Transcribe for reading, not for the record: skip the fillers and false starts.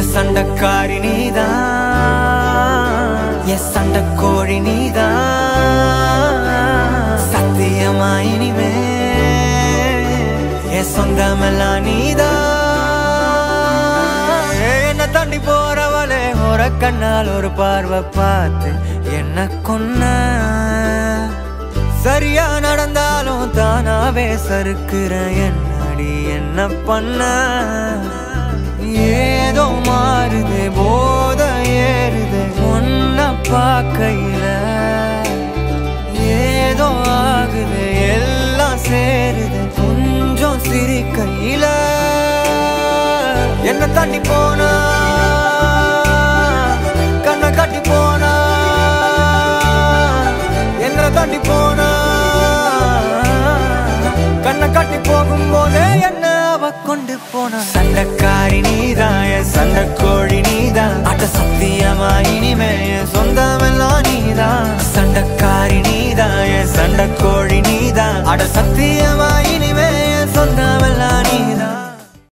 சண்டக்காரி நீதான், என் சண்டக்கோழி நீதான். சத்தியமா இனிமே என் சொந்தமெல்லாம் நீதான். என்ன தாண்டி போறவளே ஒரு கண்ணால் ஒரு பார்வை பார்த்து என்ன கொன்ன. சரியா நடந்தாலும் தானாவே சறுக்குற என்னடி என்ன பண்ண. ஏதோ மாறுது போத ஏறுது ஒன்ன பார்க்கையில. ஏதோ ஆகுது எல்லாம் சேருது கொஞ்சம் சிரிக்கையில. என்ன தாண்டி போனா கண்ணை காட்டி போனா, என்ன தாண்டி போனா கண்ணை காட்டி போகும்போதே என்ன அவ கொண்டு போனா. சண்டக்காரி நீதான், என் சண்டக்கோழி நீதான். அட்ட சத்தியமா இனிமே என் சொந்தமெல்லாம் நீதான். சண்டக்காரி நீதான், என் சண்டக்கோழி நீ